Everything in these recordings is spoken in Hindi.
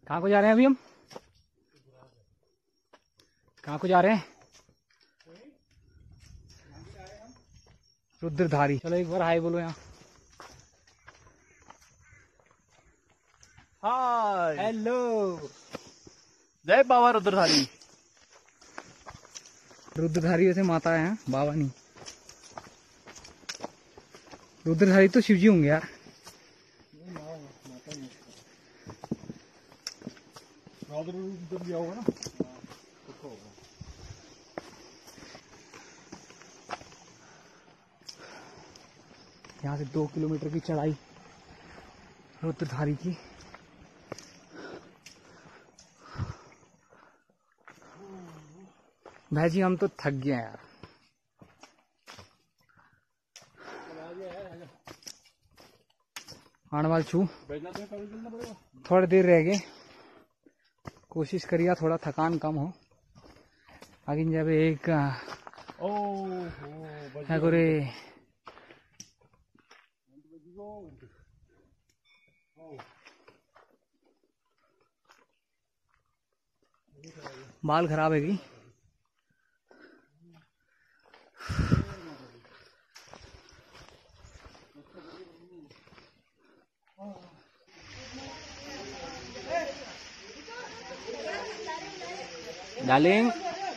कहाँ को जा रहे हैं अभी हम? कहाँ को जा रहे हैं? रुद्रधारी। चलो एक बार हाय बोलो यहाँ। Hi, hello. जय बाबा रुद्रधारी। रुद्रधारी वैसे माता है, बाबा नहीं। रुद्रधारी तो शिवजी होंगे यार। होगा ना। यहाँ से 2 किलोमीटर की चढ़ाई रुद्रधारी की। भाई जी हम तो थक गए यार। आणवाल छू थोड़ी देर रह गए। कोशिश करिए थोड़ा थकान कम हो। आगे जब एक करे बाल खराब है गई। डार्लिंग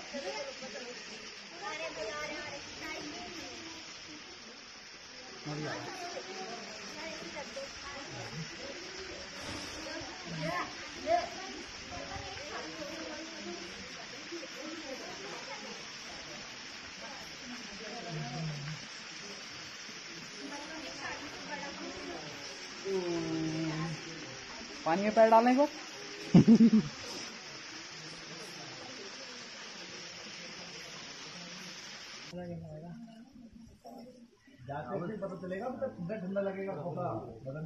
पानी में पैर डालने को। पता चलेगा, ठंडा लगेगा बदन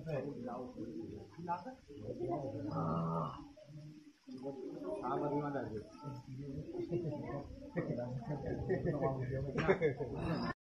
पे।